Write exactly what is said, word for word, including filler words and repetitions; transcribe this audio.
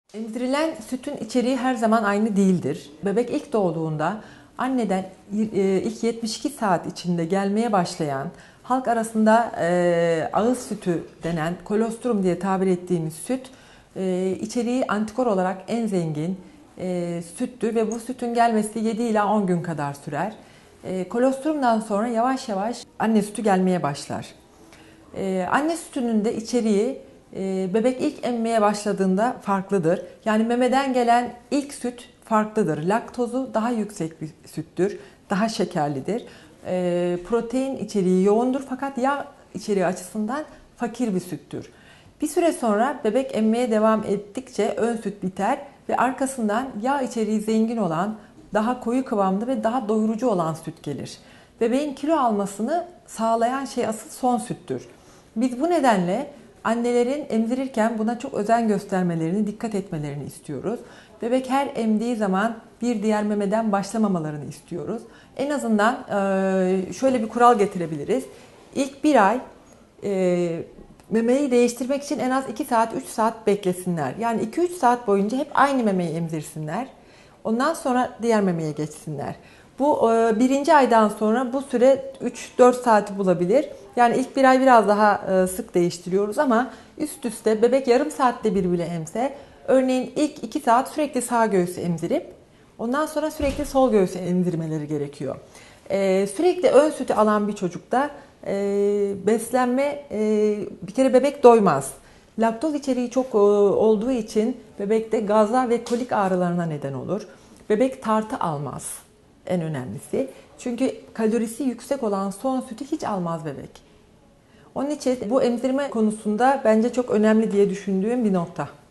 Emzirilen sütün içeriği her zaman aynı değildir. Bebek ilk doğduğunda anneden ilk yetmiş iki saat içinde gelmeye başlayan, halk arasında ağız sütü denen kolostrum diye tabir ettiğimiz süt, içeriği antikor olarak en zengin süttür ve bu sütün gelmesi yedi ila on gün kadar sürer. Kolostrumdan sonra yavaş yavaş anne sütü gelmeye başlar. Anne sütünün de içeriği bebek ilk emmeye başladığında farklıdır. Yani memeden gelen ilk süt farklıdır. Laktozu daha yüksek bir süttür, daha şekerlidir. Protein içeriği yoğundur fakat yağ içeriği açısından fakir bir süttür. Bir süre sonra bebek emmeye devam ettikçe ön süt biter ve arkasından yağ içeriği zengin olan, daha koyu kıvamlı ve daha doyurucu olan süt gelir. Bebeğin kilo almasını sağlayan şey asıl son süttür. Biz bu nedenle annelerin emzirirken buna çok özen göstermelerini, dikkat etmelerini istiyoruz. Bebek her emdiği zaman bir diğer memeden başlamamalarını istiyoruz. En azından şöyle bir kural getirebiliriz. İlk bir ay memeyi değiştirmek için en az iki saat, üç saat beklesinler. Yani iki üç saat boyunca hep aynı memeyi emzirsinler. Ondan sonra diğer memeye geçsinler. Bu birinci aydan sonra bu süre üç dört saati bulabilir. Yani ilk bir ay biraz daha sık değiştiriyoruz ama üst üste bebek yarım saatte bir bile emse, örneğin ilk iki saat sürekli sağ göğsü emzirip ondan sonra sürekli sol göğsü emzirmeleri gerekiyor. Sürekli ön sütü alan bir çocukta beslenme, bir kere bebek doymaz. Laktoz içeriği çok olduğu için bebekte gazlar ve kolik ağrılarına neden olur. Bebek tartı almaz. En önemlisi. Çünkü kalorisi yüksek olan son sütü hiç almaz bebek. Onun için bu emzirme konusunda bence çok önemli diye düşündüğüm bir nokta.